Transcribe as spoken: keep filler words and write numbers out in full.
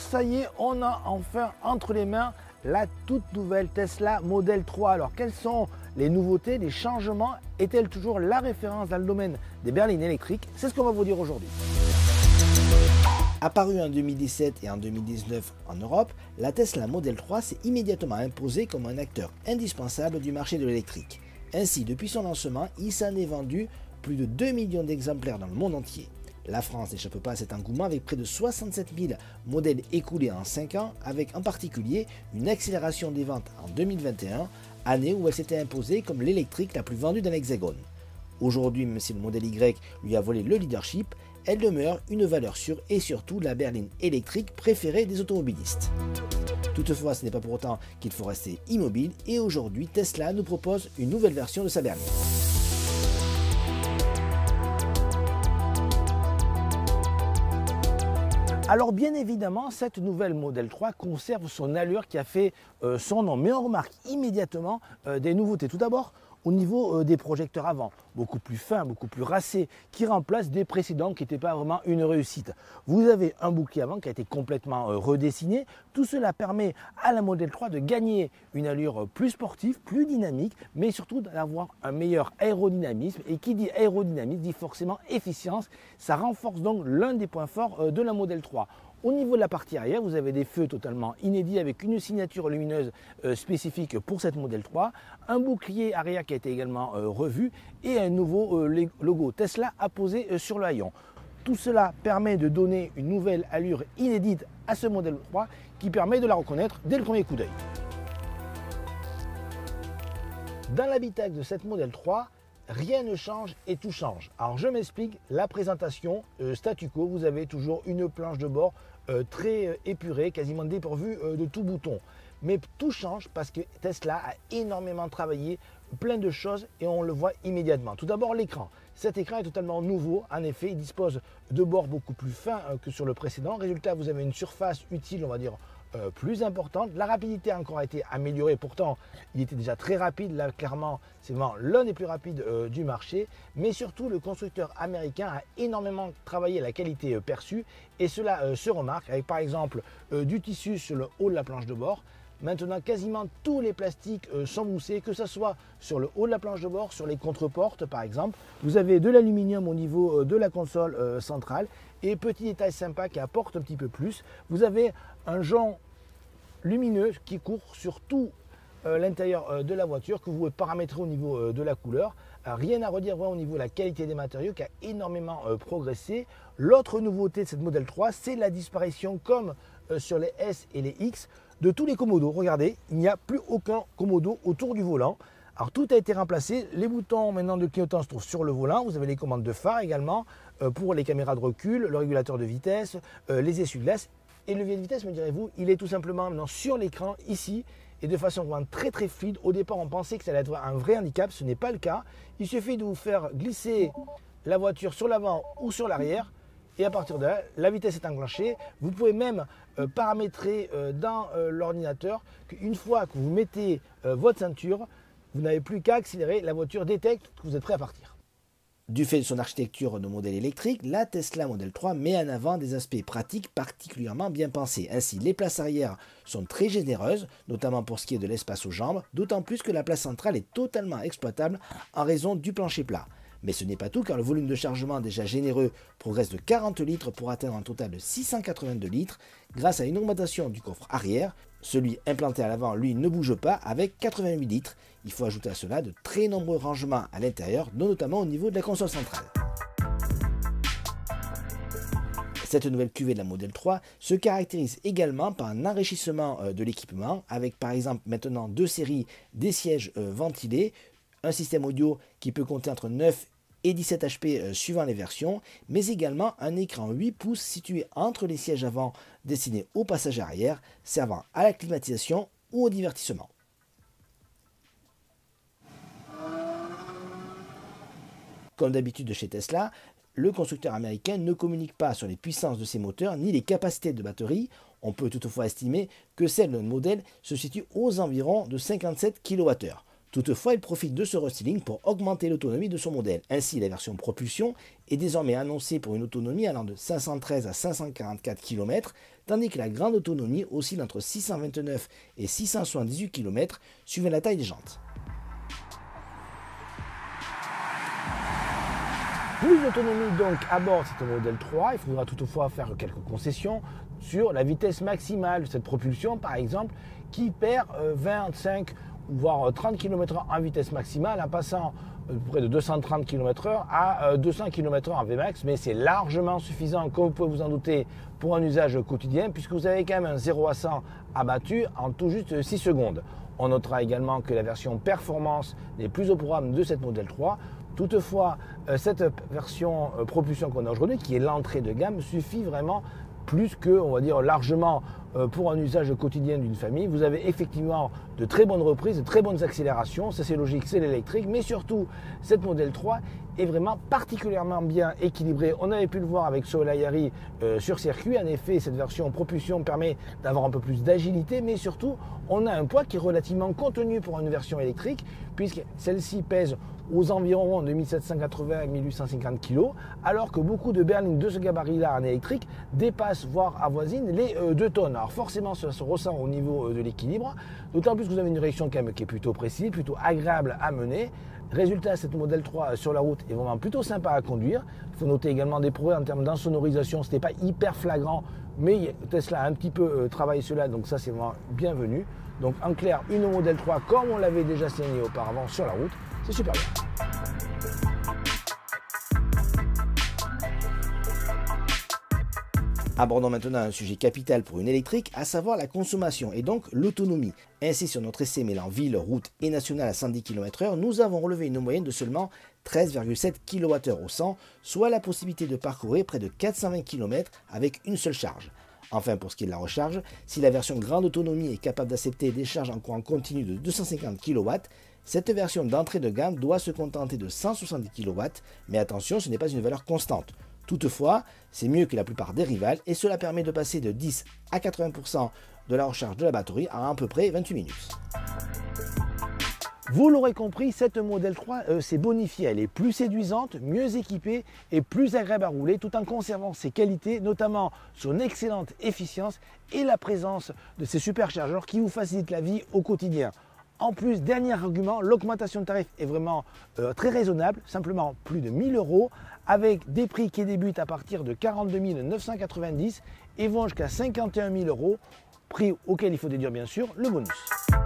ça y est, on a enfin entre les mains la toute nouvelle Tesla Model trois. Alors quelles sont les nouveautés, les changements? Est-elle toujours la référence dans le domaine des berlines électriques? C'est ce qu'on va vous dire aujourd'hui. Apparue en deux mille dix-sept et en deux mille dix-neuf en Europe, la Tesla Model trois s'est immédiatement imposée comme un acteur indispensable du marché de l'électrique. Ainsi, depuis son lancement, il s'en est vendu plus de deux millions d'exemplaires dans le monde entier. La France n'échappe pas à cet engouement avec près de soixante-sept mille modèles écoulés en cinq ans, avec en particulier une accélération des ventes en deux mille vingt et un, année où elle s'était imposée comme l'électrique la plus vendue dans l'Hexagone. Aujourd'hui, même si le modèle Y lui a volé le leadership, elle demeure une valeur sûre et surtout la berline électrique préférée des automobilistes. Toutefois, ce n'est pas pour autant qu'il faut rester immobile et aujourd'hui, Tesla nous propose une nouvelle version de sa berline. Alors bien évidemment, cette nouvelle Model trois conserve son allure qui a fait euh, son nom, mais on remarque immédiatement euh, des nouveautés. Tout d'abord, au niveau euh, des projecteurs avant, beaucoup plus fins, beaucoup plus racés, qui remplacent des précédents qui n'étaient pas vraiment une réussite. Vous avez un bouclier avant qui a été complètement euh, redessiné. Tout cela permet à la Model trois de gagner une allure plus sportive, plus dynamique, mais surtout d'avoir un meilleur aérodynamisme. Et qui dit aérodynamisme dit forcément efficience. Ça renforce donc l'un des points forts euh, de la Model trois. Au niveau de la partie arrière, vous avez des feux totalement inédits avec une signature lumineuse euh, spécifique pour cette Model trois, un bouclier arrière qui a été également euh, revu et un nouveau euh, logo Tesla apposé euh, sur le haillon. Tout cela permet de donner une nouvelle allure inédite à ce Model trois qui permet de la reconnaître dès le premier coup d'œil. Dans l'habitacle de cette Model trois, rien ne change et tout change. Alors je m'explique, la présentation euh, statu quo, vous avez toujours une planche de bord euh, très euh, épurée, quasiment dépourvue euh, de tout bouton. Mais tout change parce que Tesla a énormément travaillé plein de choses et on le voit immédiatement. Tout d'abord l'écran. Cet écran est totalement nouveau, en effet il dispose de bords beaucoup plus fins euh, que sur le précédent. Résultat, vous avez une surface utile, on va dire, Euh, plus importante. La rapidité a encore été améliorée, pourtant il était déjà très rapide, là clairement c'est vraiment l'un des plus rapides euh, du marché, mais surtout le constructeur américain a énormément travaillé la qualité euh, perçue et cela euh, se remarque avec par exemple euh, du tissu sur le haut de la planche de bord. Maintenant, quasiment tous les plastiques euh, sont moussés, que ce soit sur le haut de la planche de bord, sur les contreportes par exemple. Vous avez de l'aluminium au niveau euh, de la console euh, centrale. Et petit détail sympa qui apporte un petit peu plus, vous avez un jaune lumineux qui court sur tout euh, l'intérieur euh, de la voiture que vous pouvez paramétrer au niveau euh, de la couleur. Euh, rien à redire ouais, au niveau de la qualité des matériaux qui a énormément euh, progressé. L'autre nouveauté de cette Model trois, c'est la disparition comme euh, sur les S et les X de tous les commodos. Regardez, il n'y a plus aucun commodo autour du volant. Alors tout a été remplacé, les boutons maintenant de clignotant se trouvent sur le volant, vous avez les commandes de phare également euh, pour les caméras de recul, le régulateur de vitesse, euh, les essuie-glaces et le levier de vitesse, me direz-vous, il est tout simplement maintenant sur l'écran ici et de façon vraiment très très fluide. Au départ on pensait que ça allait être un vrai handicap, ce n'est pas le cas. Il suffit de vous faire glisser la voiture sur l'avant ou sur l'arrière et à partir de là, la vitesse est enclenchée. Vous pouvez même euh, paramétrer euh, dans euh, l'ordinateur qu'une fois que vous mettez euh, votre ceinture, vous n'avez plus qu'à accélérer, la voiture détecte que vous êtes prêt à partir. Du fait de son architecture de modèle électrique, la Tesla Model trois met en avant des aspects pratiques particulièrement bien pensés. Ainsi, les places arrière sont très généreuses, notamment pour ce qui est de l'espace aux jambes, d'autant plus que la place centrale est totalement exploitable en raison du plancher plat. Mais ce n'est pas tout car le volume de chargement déjà généreux progresse de quarante litres pour atteindre un total de six cent quatre-vingt-deux litres grâce à une augmentation du coffre arrière. Celui implanté à l'avant, lui, ne bouge pas avec quatre-vingt-huit litres. Il faut ajouter à cela de très nombreux rangements à l'intérieur, notamment au niveau de la console centrale. Cette nouvelle cuvée de la Model trois se caractérise également par un enrichissement de l'équipement avec par exemple maintenant deux séries des sièges ventilés, un système audio qui peut compter entre neuf et dix-sept H P suivant les versions, mais également un écran huit pouces situé entre les sièges avant destiné aux passagers arrière, servant à la climatisation ou au divertissement. Comme d'habitude chez Tesla, le constructeur américain ne communique pas sur les puissances de ses moteurs ni les capacités de batterie. On peut toutefois estimer que celle de notre modèle se situe aux environs de cinquante-sept kilowattheures. Toutefois, il profite de ce restyling pour augmenter l'autonomie de son modèle. Ainsi, la version propulsion est désormais annoncée pour une autonomie allant de cinq cent treize à cinq cent quarante-quatre kilomètres, tandis que la grande autonomie oscille entre six cent vingt-neuf et six cent soixante-dix-huit kilomètres, suivant la taille des jantes. Plus d'autonomie donc à bord de ce modèle trois, il faudra toutefois faire quelques concessions sur la vitesse maximale de cette propulsion, par exemple, qui perd vingt-cinq voire trente kilomètres heure en vitesse maximale en passant près de deux cent trente kilomètres heure à deux cents kilomètres heure en V max, mais c'est largement suffisant, comme vous pouvez vous en douter, pour un usage quotidien, puisque vous avez quand même un zéro à cent abattu en tout juste six secondes. On notera également que la version performance n'est plus au programme de cette modèle trois. Toutefois, cette version propulsion qu'on a aujourd'hui, qui est l'entrée de gamme, suffit vraiment plus que, on va dire, largement pour un usage quotidien d'une famille. Vous avez effectivement de très bonnes reprises, de très bonnes accélérations, ça c'est logique, c'est l'électrique, mais surtout, cette modèle trois est vraiment particulièrement bien équilibrée. On avait pu le voir avec Soleil euh, sur circuit. En effet, cette version propulsion permet d'avoir un peu plus d'agilité, mais surtout, on a un poids qui est relativement contenu pour une version électrique, puisque celle-ci pèse aux environs de mille sept cent quatre-vingts à mille huit cent cinquante kg, alors que beaucoup de berlines de ce gabarit-là en électrique dépassent, voire avoisinent les euh, deux tonnes. Alors forcément, ça se ressent au niveau euh, de l'équilibre, d'autant plus que vous avez une direction quand même qui est plutôt précise, plutôt agréable à mener. Résultat, cette modèle trois sur la route est vraiment plutôt sympa à conduire. Il faut noter également des progrès en termes d'insonorisation, ce n'était pas hyper flagrant, mais Tesla a un petit peu euh, travaillé cela, donc ça c'est vraiment bienvenu. Donc en clair, une modèle trois comme on l'avait déjà signé auparavant sur la route, c'est super bien. Abordons maintenant un sujet capital pour une électrique, à savoir la consommation et donc l'autonomie. Ainsi, sur notre essai mêlant ville, route et nationale à cent dix kilomètres heure, nous avons relevé une moyenne de seulement treize virgule sept kilowattheures au cent, soit la possibilité de parcourir près de quatre cent vingt kilomètres avec une seule charge. Enfin, pour ce qui est de la recharge, si la version grande autonomie est capable d'accepter des charges en courant continu de deux cent cinquante kilowatts, cette version d'entrée de gamme doit se contenter de cent soixante-dix kilowatts, mais attention, ce n'est pas une valeur constante. Toutefois, c'est mieux que la plupart des rivales et cela permet de passer de dix à quatre-vingts pour cent de la recharge de la batterie en à peu près vingt-huit minutes. Vous l'aurez compris, cette modèle trois euh, s'est bonifiée. Elle est plus séduisante, mieux équipée et plus agréable à rouler tout en conservant ses qualités, notamment son excellente efficience et la présence de ces superchargeurs qui vous facilitent la vie au quotidien. En plus, dernier argument, l'augmentation de tarif est vraiment euh, très raisonnable, simplement plus de mille euros, avec des prix qui débutent à partir de quarante-deux mille neuf cent quatre-vingt-dix et vont jusqu'à cinquante et un mille euros, prix auquel il faut déduire bien sûr le bonus.